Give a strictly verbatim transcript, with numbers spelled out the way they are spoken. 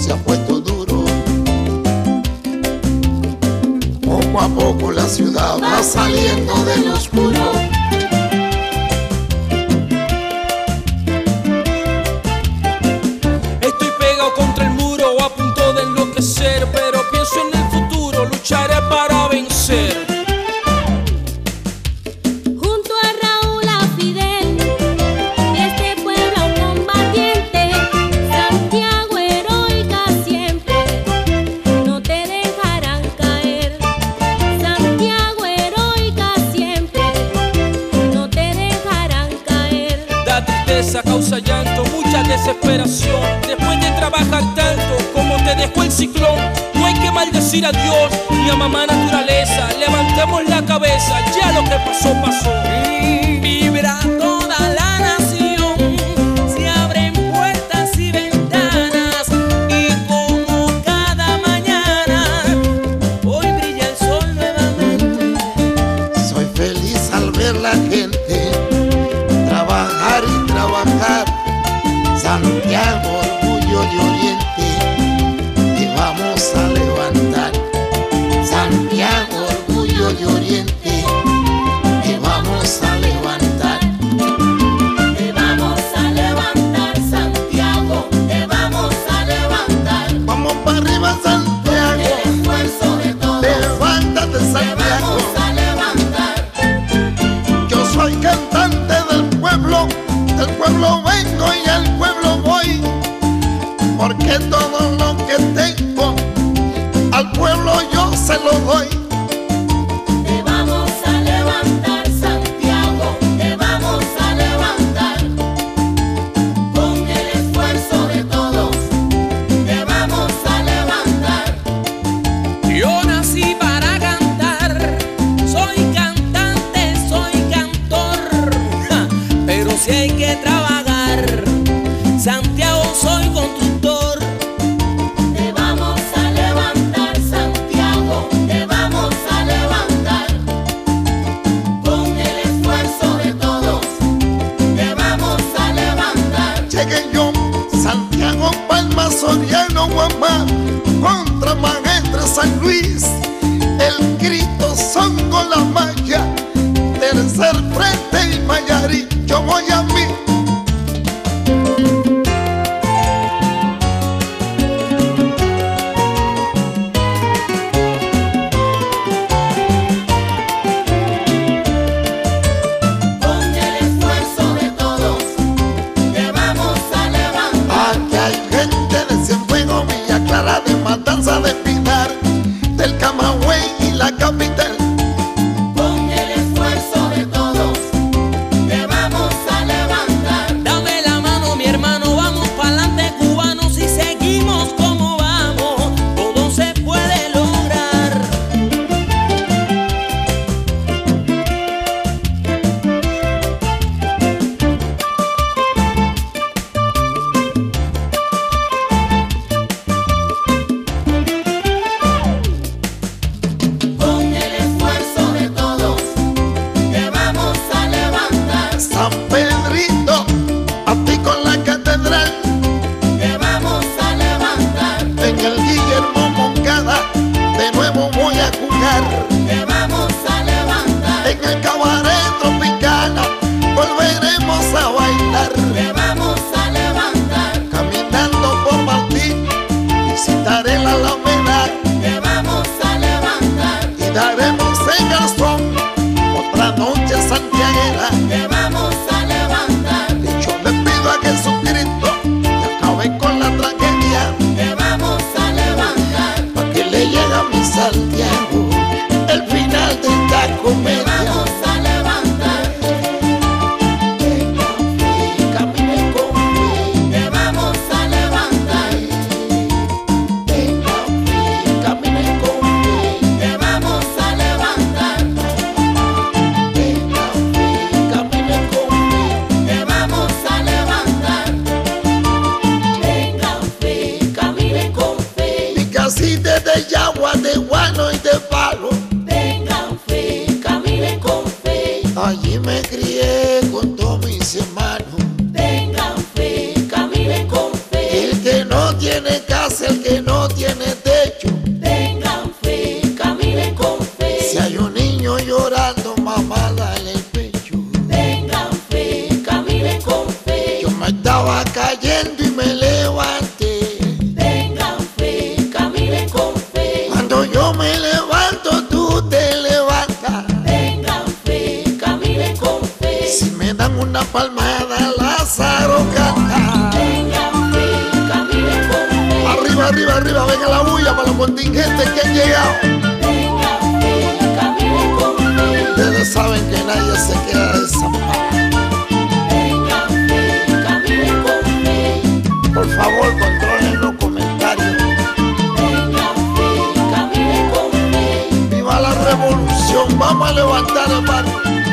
se ha puesto duro. Poco a poco la ciudad va saliendo del oscuro. Estoy pegado contra el muro, a punto de enloquecer, pero pienso en el futuro, lucharé para vencer. Junto a Raúl, a Fidel, y este pueblo un combatiente, Santiago heroica siempre, no te dejarán caer. Santiago heroica siempre, no te dejarán caer. Da tristeza, causa llanto, mucha desesperación. Después de trabajar tanto como te dejó el ciclón, no hay que maldecir a Dios ni a mamá naturaleza. Levantemos la cabeza, ya lo que pasó, pasó. Vibra toda la nación, se abren puertas y ventanas, y como cada mañana, hoy brilla el sol nuevamente. Soy feliz al ver la gente trabajar y trabajar. Santiago, orgullo de Oriente, te vamos a levantar. Santiago, orgullo de Oriente, te vamos a levantar. Te vamos a levantar, Santiago, te vamos a levantar. Vamos para arriba, Santiago, El esfuerzo de todos, levántate, te Santiago. vamos a levantar. Yo soy cantante del pueblo, del pueblo vengo y al pueblo voy, porque todo lo que tengo al pueblo yo se lo doy. Te vamos a levantar, Santiago, te vamos a levantar. Con el esfuerzo de todos, te vamos a levantar. Yo nací para cantar, soy cantante, soy cantor, ja, pero si hay que trabajar, Santiago soy constructor. Te vamos a levantar, Santiago, te vamos a levantar. Con el esfuerzo de todos, te vamos a levantar. Llegué yo, Santiago, Palma, Soriano, Guamá, contra Maestre San Luis, el Cristo, Songo, La Maya, Tercer Frente y Mayarí. Yo voy a mí. Con el esfuerzo de todos, te vamos a levantar. Aquí hay gente de Cienfuegos, Villa Clara, de Matanza, de Pinar, del Camagüey y la capital. Con el esfuerzo de todos, te vamos a palmada en el pecho. Tengan fe, caminen con fe. Yo me estaba cayendo y me levanté. Tengan fe, caminen con fe. Cuando yo me levanto, tú te levantas. Tengan fe, caminen con fe. Si me dan una palmada, Lázaro canta. Tengan fe, caminen con fe. Arriba, arriba, arriba, venga la bulla para los contingentes que han llegado. Tengan fe, caminen con fe. Ustedes saben que nadie se queda desamparado. Tengan fe, caminen con fe. Por favor, controlen los comentarios. Tengan fe, caminen con fe. Viva la revolución, vamos a levantar el barrio.